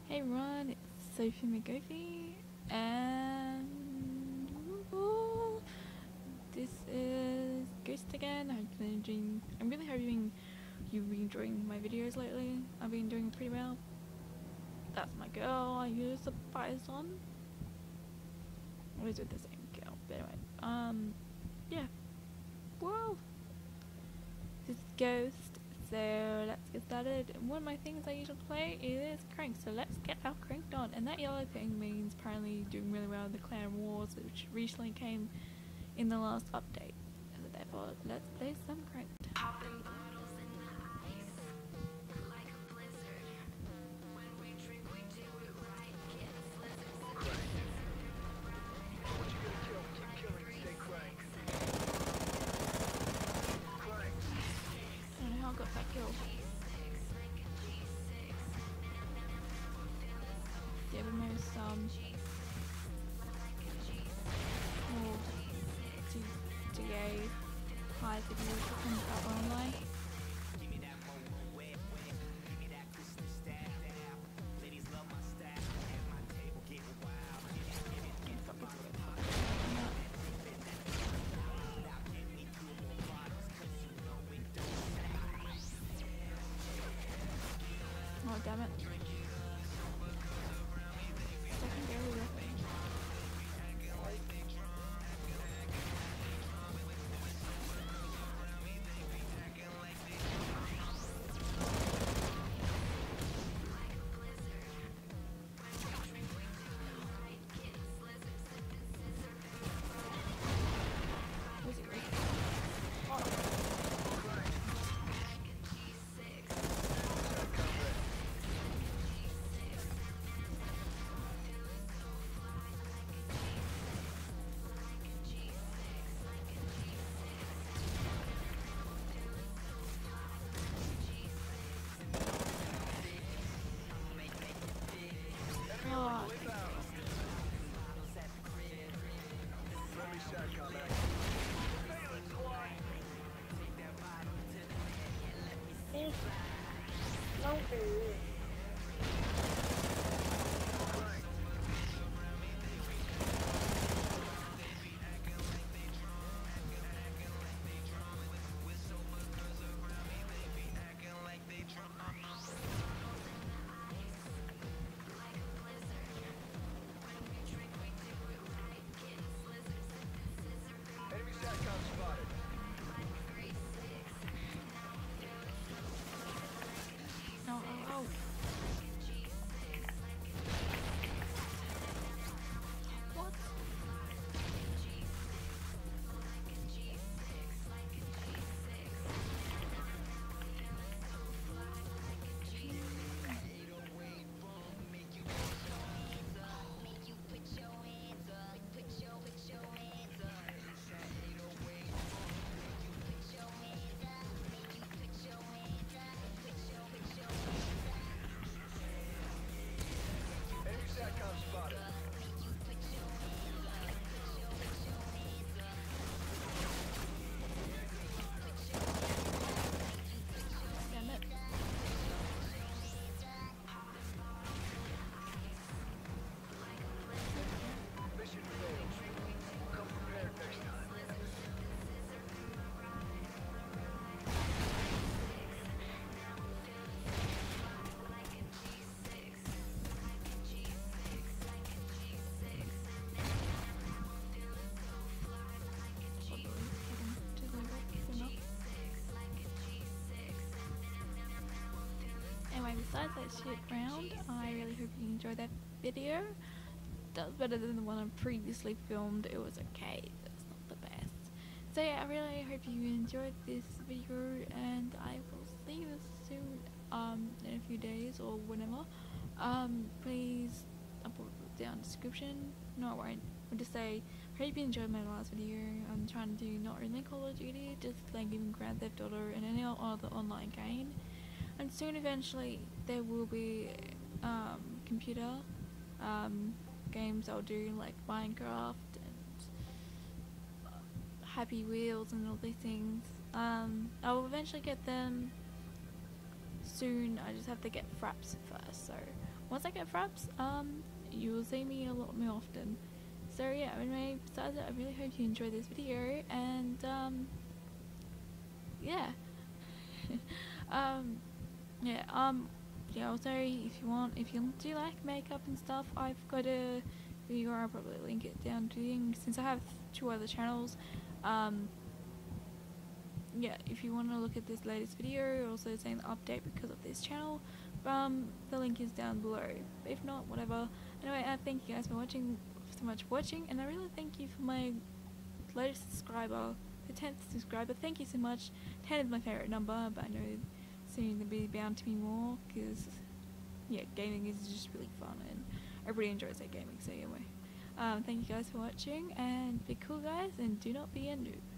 Hey everyone, it's Sophie McGoofy, and this is Ghost again. I'm really hoping you've been enjoying my videos lately. I've been doing pretty well. That's my girl. I use the Bison. Always with the same girl, but anyway. Yeah. Whoa. This is Ghost. So let's get started. One of my things I usually play is Crank, so let's get our cranked on. And that yellow thing means apparently doing really well in the Clan Wars, which recently came in the last update. And therefore, let's play some Cranked. I don't know how I got that kill. Yeah, the most more DA high videos that comes out online. Oh damn it. Secondary weapon. Was it right? Oh. Oh, no, oh, oh. What? Damn it. Anyway, besides that shit round, I really hope you enjoyed that video. That was better than the one I previously filmed. It was okay, it's not the best. So yeah, I really hope you enjoyed this video, and I will see you soon, in a few days or whenever. Please, I'll put it down in the description. No, I won't. I'll just say, hope you enjoyed my last video. I'm trying to do not only Call of Duty, just like even Grand Theft Auto and any other online game. And soon, eventually, there will be computer games I'll do, like Minecraft and Happy Wheels and all these things. I will eventually get them soon. I just have to get Fraps first, so once I get fraps, you will see me a lot more often. So yeah, anyway, besides that, I really hope you enjoyed this video, and yeah. um, yeah, yeah, also, if you do like makeup and stuff, I've got a video, I'll probably link it down to the, since I have 2 other channels. Yeah, if you want to look at this latest video, also saying the update because of this channel, the link is down below. If not, whatever. Anyway, I thank you guys for watching, so much for watching, and I really thank you for my latest subscriber, the 10th subscriber. Thank you so much. 10 is my favorite number, but I know soon to be bound to be more, because yeah, gaming is just really fun and everybody enjoys their gaming. So anyway, thank you guys for watching, and be cool guys, and do not be a noob.